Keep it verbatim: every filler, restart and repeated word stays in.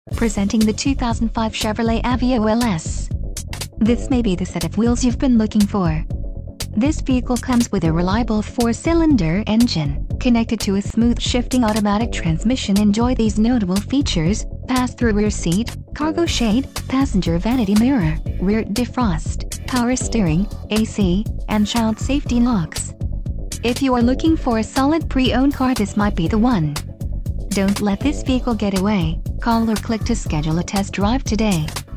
Presenting the two thousand five Chevrolet AVEO L S. This may be the set of wheels you've been looking for. This vehicle comes with a reliable four-cylinder engine, connected to a smooth shifting automatic transmission. Enjoy these notable features: pass-through rear seat, cargo shade, passenger vanity mirror, rear defrost, power steering, A C, and child safety locks. If you are looking for a solid pre-owned car, this might be the one. Don't let this vehicle get away. Call or click to schedule a test drive today.